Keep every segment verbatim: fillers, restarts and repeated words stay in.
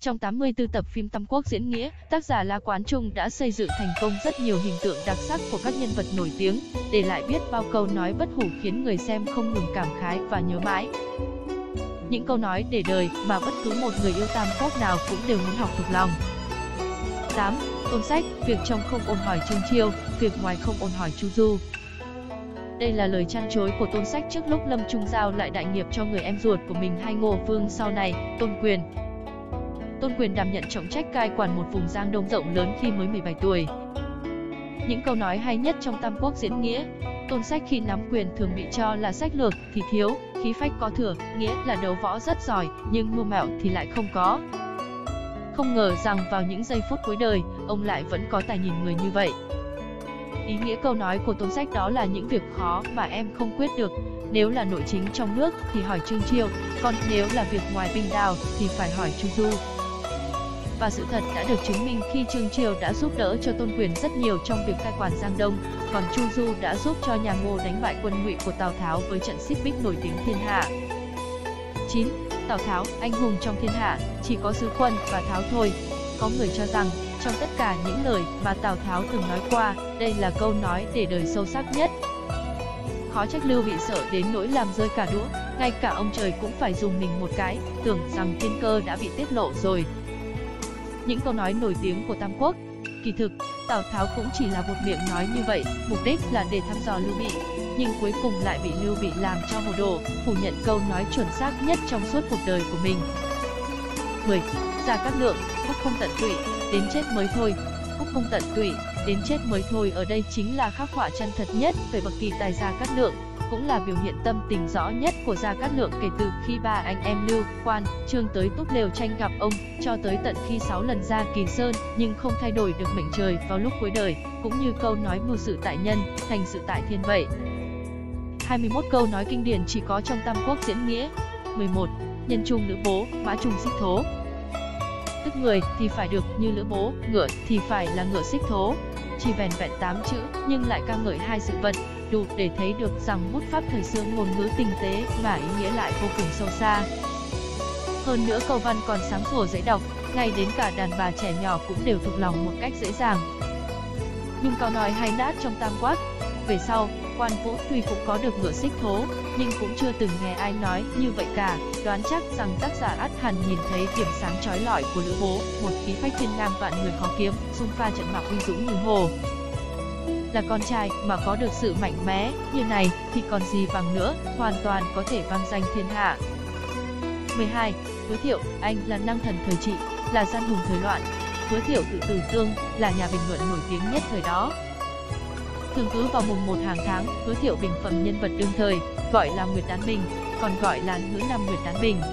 Trong tám mươi tư tập phim Tam Quốc diễn nghĩa, tác giả La Quán Trung đã xây dựng thành công rất nhiều hình tượng đặc sắc của các nhân vật nổi tiếng, để lại biết bao câu nói bất hủ khiến người xem không ngừng cảm khái và nhớ mãi. Những câu nói để đời mà bất cứ một người yêu Tam Quốc nào cũng đều muốn học thuộc lòng. tám. Tôn Sách, việc trong không ôn hỏi Trương Chiêu, việc ngoài không ôn hỏi Chu Du. Đây là lời trăn trối của Tôn Sách trước lúc Lâm Trung giao lại đại nghiệp cho người em ruột của mình hay Ngô Vương sau này, Tôn Quyền. Tôn Quyền đảm nhận trọng trách cai quản một vùng Giang Đông rộng lớn khi mới mười bảy tuổi. Những câu nói hay nhất trong Tam Quốc diễn nghĩa, Tôn Sách khi nắm quyền thường bị cho là sách lược thì thiếu, khí phách có thừa, nghĩa là đấu võ rất giỏi, nhưng mưu mẹo thì lại không có. Không ngờ rằng vào những giây phút cuối đời, ông lại vẫn có tài nhìn người như vậy. Ý nghĩa câu nói của Tôn Sách đó là những việc khó mà em không quyết được, nếu là nội chính trong nước thì hỏi Trương Chiêu, còn nếu là việc ngoài binh đao thì phải hỏi Chu Du. Và sự thật đã được chứng minh khi Trương Chiêu đã giúp đỡ cho Tôn Quyền rất nhiều trong việc cai quản Giang Đông, còn Chu Du đã giúp cho nhà Ngô đánh bại quân Ngụy của Tào Tháo với trận xích bích nổi tiếng thiên hạ. chín. Tào Tháo, anh hùng trong thiên hạ, chỉ có Sứ Quân và Tháo thôi. Có người cho rằng, trong tất cả những lời mà Tào Tháo từng nói qua, đây là câu nói để đời sâu sắc nhất. Khó trách Lưu Bị sợ đến nỗi làm rơi cả đũa, ngay cả ông trời cũng phải dùng mình một cái, tưởng rằng thiên cơ đã bị tiết lộ rồi. Những câu nói nổi tiếng của Tam Quốc, kỳ thực, Tào Tháo cũng chỉ là buột miệng nói như vậy, mục đích là để thăm dò Lưu Bị, nhưng cuối cùng lại bị Lưu Bị làm cho hồ đồ, phủ nhận câu nói chuẩn xác nhất trong suốt cuộc đời của mình. mười. Gia Cát Lượng, phúc không tận tụy, đến chết mới thôi. Phúc không tận tụy, đến chết mới thôi ở đây chính là khắc họa chân thật nhất về bậc kỳ tài Gia Cát Lượng, cũng là biểu hiện tâm tình rõ nhất của Gia Cát Lượng kể từ khi ba anh em Lưu, Quan, Trương tới Túc Lều tranh gặp ông, cho tới tận khi sáu lần ra Kỳ Sơn nhưng không thay đổi được mệnh trời vào lúc cuối đời, cũng như câu nói mưu sự tại nhân, thành sự tại thiên vậy. hai mươi mốt câu nói kinh điển chỉ có trong Tam Quốc diễn nghĩa. mười một. Nhân trung lữ bố, mã trung xích thố. Tức người thì phải được như lữ bố, ngựa thì phải là ngựa xích thố. Chỉ vẻn vẹn tám chữ nhưng lại ca ngợi hai sự vật, đủ để thấy được rằng bút pháp thời xưa ngôn ngữ tinh tế mà ý nghĩa lại vô cùng sâu xa. Hơn nữa câu văn còn sáng sủa dễ đọc, ngay đến cả đàn bà trẻ nhỏ cũng đều thuộc lòng một cách dễ dàng. Nhưng câu nói hay nát trong Tam Quốc. Về sau, Quan Vũ tuy cũng có được ngựa xích thố, nhưng cũng chưa từng nghe ai nói như vậy cả, đoán chắc rằng tác giả ắt hẳn nhìn thấy điểm sáng chói lọi của lữ bố, một khí phách thiên ngang vạn người khó kiếm, xung pha trận mạc uy dũng như hồ. Là con trai mà có được sự mạnh mẽ như này thì còn gì bằng nữa, hoàn toàn có thể vang danh thiên hạ. mười hai. Hứa Thiệu, anh là năng thần thời trị, là gian hùng thời loạn. Hứa Thiệu tự Từ Tương, là nhà bình luận nổi tiếng nhất thời đó. Thường cứ vào mùng một hàng tháng, Hứa Thiệu bình phẩm nhân vật đương thời, gọi là Nguyệt Đán Bình, còn gọi là Hứa Năm Nguyệt Đán Bình.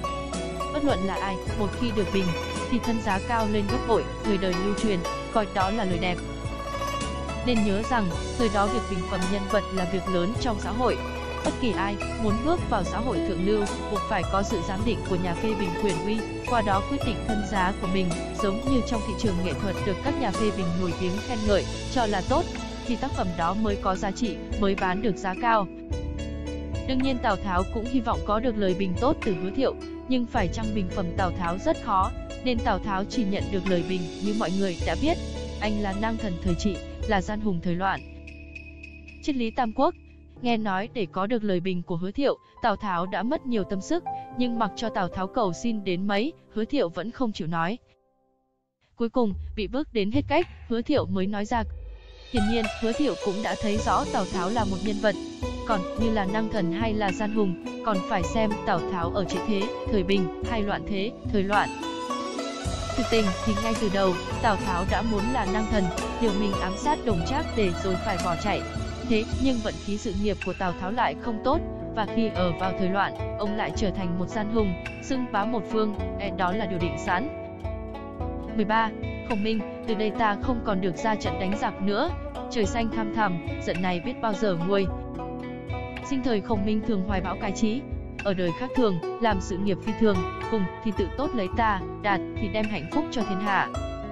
Bất luận là ai, một khi được bình, thì thân giá cao lên gấp bội, người đời lưu truyền, coi đó là lời đẹp. Nên nhớ rằng, thời đó việc bình phẩm nhân vật là việc lớn trong xã hội. Bất kỳ ai muốn bước vào xã hội thượng lưu, buộc phải có sự giám định của nhà phê bình quyền uy, qua đó quyết định thân giá của mình, giống như trong thị trường nghệ thuật được các nhà phê bình nổi tiếng khen ngợi, cho là tốt, thì tác phẩm đó mới có giá trị, mới bán được giá cao. Đương nhiên Tào Tháo cũng hy vọng có được lời bình tốt từ Hứa Thiệu, nhưng phải chăng bình phẩm Tào Tháo rất khó, nên Tào Tháo chỉ nhận được lời bình như mọi người đã biết, anh là năng thần thời trị, là gian hùng thời loạn. Triết lý Tam Quốc. Nghe nói để có được lời bình của Hứa Thiệu, Tào Tháo đã mất nhiều tâm sức, nhưng mặc cho Tào Tháo cầu xin đến mấy, Hứa Thiệu vẫn không chịu nói. Cuối cùng, bị bước đến hết cách, Hứa Thiệu mới nói ra. Hiển nhiên, Hứa Thiệu cũng đã thấy rõ Tào Tháo là một nhân vật, còn như là năng thần hay là gian hùng, còn phải xem Tào Tháo ở chế thế, thời bình, hay loạn thế, thời loạn. Thực tình thì ngay từ đầu, Tào Tháo đã muốn là năng thần, liều mình ám sát Đồng Trác để rồi phải bỏ chạy. Thế nhưng vận khí sự nghiệp của Tào Tháo lại không tốt, và khi ở vào thời loạn, ông lại trở thành một gian hùng, xưng bá một phương, đó là điều định sẵn. mười ba. Khổng Minh, từ đây ta không còn được ra trận đánh giặc nữa, trời xanh thăm thẳm, giận này biết bao giờ nguôi. Sinh thời Khổng Minh thường hoài bão cái chí, ở đời khác thường, làm sự nghiệp phi thường, cùng thì tự tốt lấy ta, đạt thì đem hạnh phúc cho thiên hạ.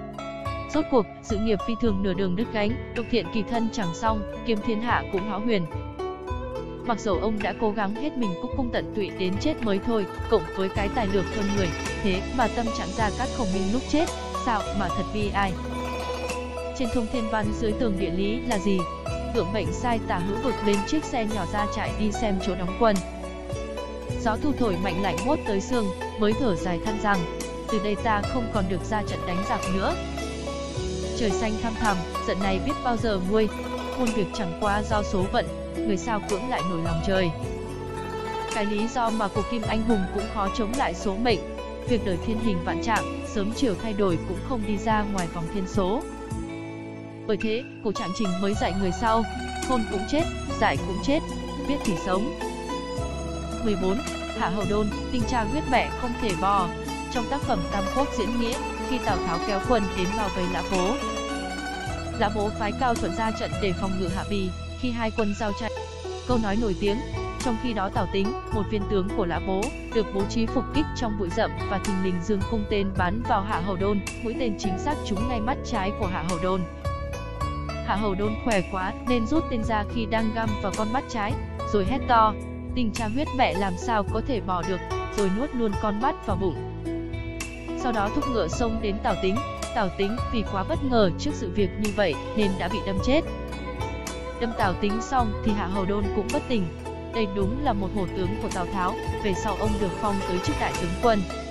Rốt cuộc, sự nghiệp phi thường nửa đường đứt gánh, độc thiện kỳ thân chẳng xong, kiếm thiên hạ cũng hão huyền. Mặc dầu ông đã cố gắng hết mình cúc cung tận tụy đến chết mới thôi, cộng với cái tài lược hơn người, thế mà tâm trạng Gia Cát Khổng Minh lúc chết, sao mà thật bi ai. Trên Thông Thiên Văn dưới tường địa lý là gì? Cưỡng mệnh sai Tả Hữu Vực lên chiếc xe nhỏ ra trại đi xem chỗ đóng quân. Gió thu thổi mạnh lạnh buốt tới xương, mới thở dài than rằng, từ đây ta không còn được ra trận đánh giặc nữa. Trời xanh thăm thẳm, giận này biết bao giờ nguôi, muôn việc chẳng qua do số phận, người sao cưỡng lại nổi lòng trời. Cái lý do mà cổ kim anh hùng cũng khó chống lại số mệnh, việc đời thiên hình vạn trạng, sớm chiều thay đổi cũng không đi ra ngoài vòng thiên số. Bởi thế, cổ Trạng Trình mới dạy người sau, khôn cũng chết, dại cũng chết, biết thì sống. mười bốn. Hạ Hầu Đôn, tinh cha huyết mẹ không thể bỏ. Trong tác phẩm Tam Quốc diễn nghĩa, khi Tào Tháo kéo quân đến bao vây Lã Bố, Lã Bố phái Cao Thuận ra trận để phòng ngự Hạ Bì, khi hai quân giao tranh. Câu nói nổi tiếng, trong khi đó Tào Tính, một viên tướng của Lã Bố, được bố trí phục kích trong bụi rậm và thình lình giương cung tên bắn vào Hạ Hầu Đôn, mũi tên chính xác trúng ngay mắt trái của Hạ Hầu Đôn. Hạ Hầu Đôn khỏe quá nên rút tên ra khi đang găm vào con mắt trái, rồi hét to, tình cha huyết mẹ làm sao có thể bỏ được, rồi nuốt luôn con mắt vào bụng. Sau đó thúc ngựa xông đến Tào Tính. Tào Tính vì quá bất ngờ trước sự việc như vậy nên đã bị đâm chết. Đâm Tào Tính xong thì Hạ Hầu Đôn cũng bất tỉnh. Đây đúng là một hổ tướng của Tào Tháo, về sau ông được phong tới chức đại tướng quân.